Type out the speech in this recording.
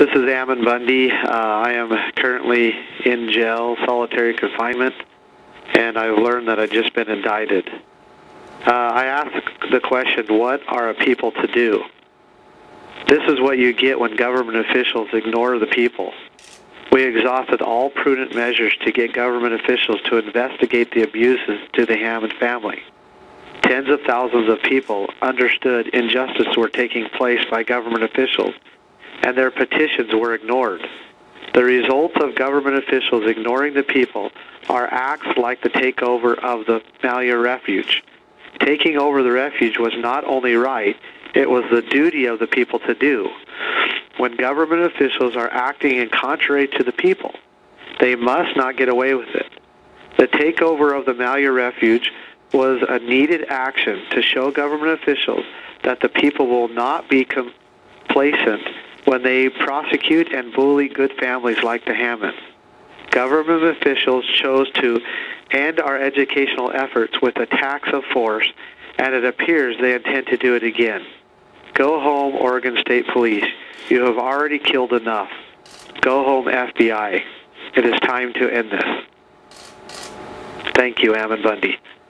This is Ammon Bundy. I am currently in jail, solitary confinement, and I've learned that I've just been indicted. I asked the question, what are a people to do? This is what you get when government officials ignore the people. We exhausted all prudent measures to get government officials to investigate the abuses to the Ammon family. Tens of thousands of people understood injustices were taking place by government officials, and their petitions were ignored. The results of government officials ignoring the people are acts like the takeover of the Lyon refuge. Taking over the refuge was not only right, it was the duty of the people to do. When government officials are acting in contrary to the people, they must not get away with it. The takeover of the Lyon refuge was a needed action to show government officials that the people will not be complacent when they prosecute and bully good families like the Ammon. Government officials chose to end our educational efforts with attacks of force, and it appears they intend to do it again. Go home, Oregon State Police. You have already killed enough. Go home, FBI. It is time to end this. Thank you, Ammon Bundy.